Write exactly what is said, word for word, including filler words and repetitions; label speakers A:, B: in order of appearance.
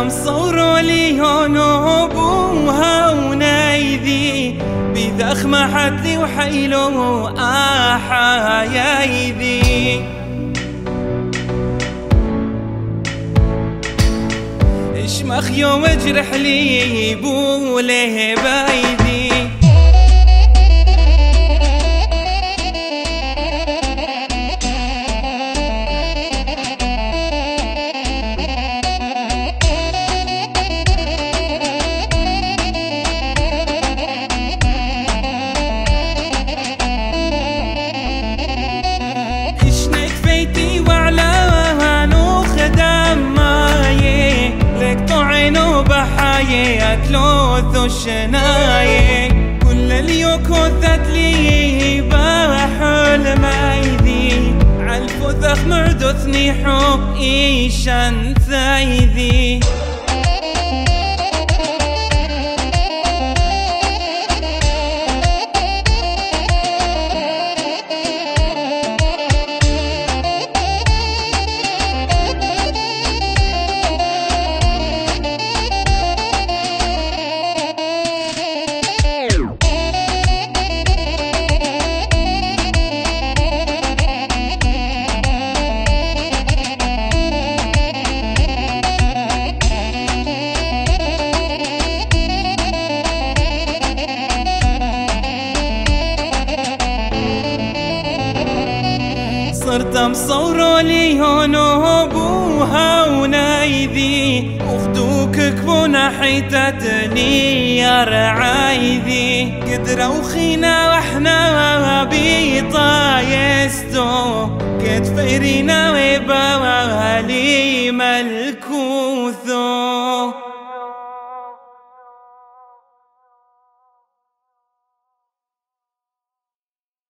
A: مصوروا لي هونو بوها ونايذي بذخ ما حدي وحيلو آحا يايذي اشمخ يوم اجرح لي بوله بايدي لوث الشناية كل اليوكو ذاتلي بحول مايذي عالفوثخ مردثني حب إيشان ثايذي صرت مصوروا لي هونو بوها ونايذي وخدوك كبونا حيتتني يا رعايذي قدروا خينا واحنا بيطايستو كتفيرينا وبوالي ملكوثو